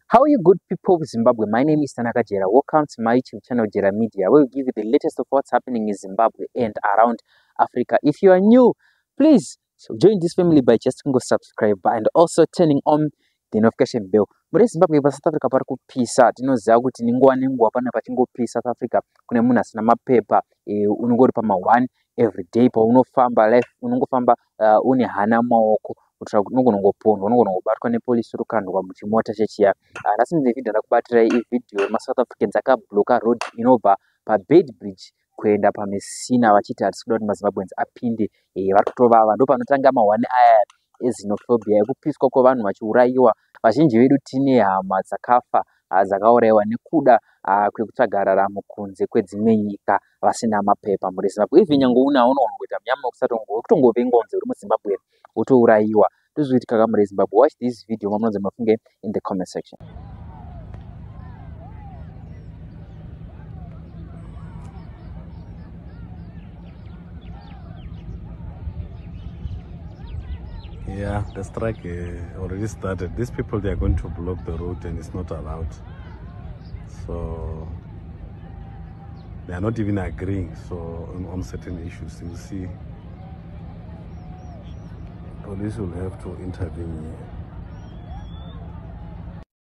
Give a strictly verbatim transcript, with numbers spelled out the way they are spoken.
How are you good people of Zimbabwe? My name is Tanaka Jera. Welcome to my YouTube channel Jera Media, where we give you the latest of what's happening in Zimbabwe and around Africa. If you are new, please so join this family by just go subscribe and also turning on the notification bell. Muri Zimbabwe pa South Africa pari kupisa, tinoziva kuti ninguva nenguva pana pachingopisa South Africa kune munhu asina mapepa e, unongori pama one every day paunofamba life unongofamba uh, une hana maoko kuitira kuti unongoponhwa unongobatwa nepolisi rukandwa muchimota chechiya. Asi ndine vhidhiyo ndakubatirai ivhidhiyo yeMasouth Africans akabloka road inobva paBeitbridge kuenda paMusina vachiti hatisi kuda kuti maZimbabweans apinde. Vari kutovava, ndo panotanga mahwani aya ezinophobia ekupiswa kwavanhu vachiurayiwa. Vazhinji vedu tine hama dzakafa dzakaurayiwa nekuda kwekutsvaga raramo kunze kwedzimwe nyika vasina mapepa muri Zimbabwe. Even nyange unawo unoona kuita munyama wekutongovenge ngonzi uri muZimbabwe wotourayiwa. Ndozvinoitika muri Zimbabwe. Watch this video mamunonze mafunge in the comment section. Yeah, the strike uh, already started. These people, they are going to block the road and it's not allowed. So they are not even agreeing. So on, on certain issues, you'll see police will have to intervene here.